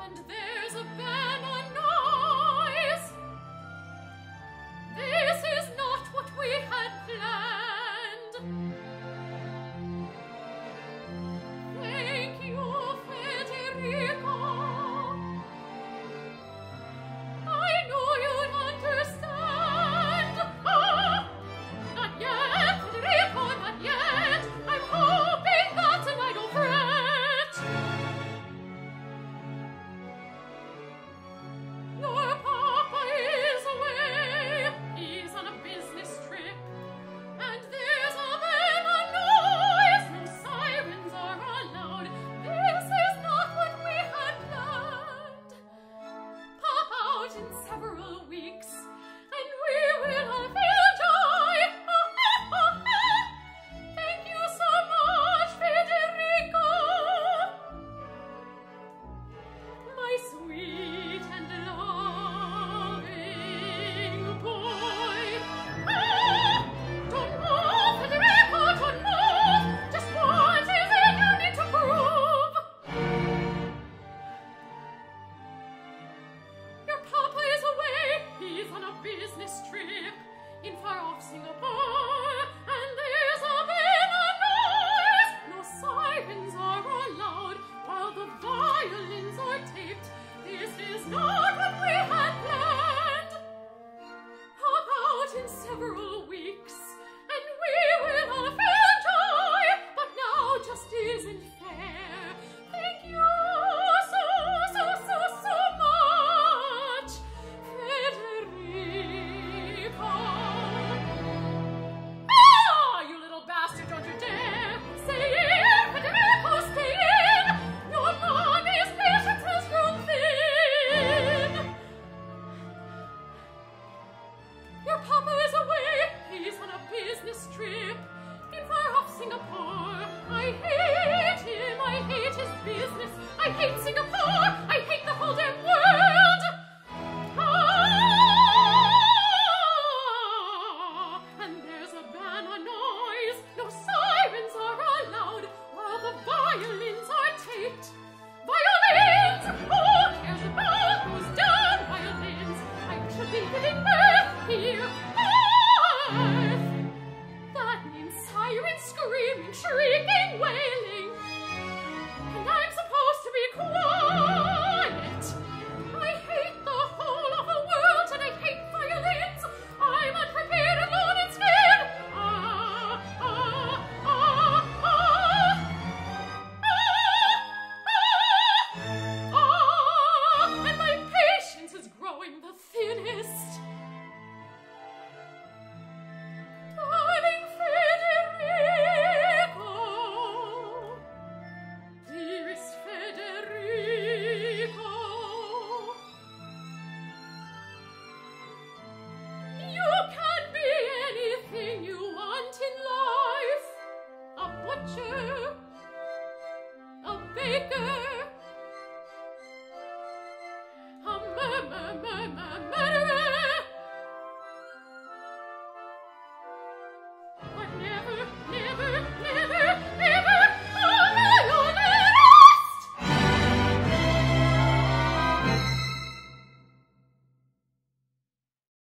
And there's a ban on noise. This is not what we had planned. Thank you, Federico. I knew you'd understand. Ah, not yet, Federico, not yet. I'm hoping that tonight will fret. Your papa is away. He's on a business trip. And there's a man on noise. No sirens are allowed. This is not what we had planned. Pop out in several weeks, and we will all feel joy. Thank you so much, Federico. My sweet and loving boy. Don't move, Federico, don't move. Just what is it you need to prove? Your papa is away. He's on a business trip in far off Singapore. And there's a man on noise. No sirens are allowed while the violins are taped. This is not what we had planned. Pop out in several weeks, and we will all feel joy. But now just isn't fair. Thank you so much, Federico. Ah, you little bastard, don't you dare! Stay in, Federico, stay in! Your mommy's patience has grown thin. Your papa is away. He's on a business trip in far off Singapore. I hate him. I hate his business. I hate Singapore. I hate the whole damn world. Ah, and there's a ban on noise. No sirens are allowed while the violins are taped. Violins! Who cares about who's done violins? I should be giving birth here. Birth! That means sirens screaming, shrieking, wailing. And I'm supposed to be quiet. I hate the whole of the world, and I hate violins. I'm unprepared and alone instead. And my patience is growing the thinnest. Darling Federico, dearest Federico, you can be anything you want in life. A butcher, a baker, a murderer.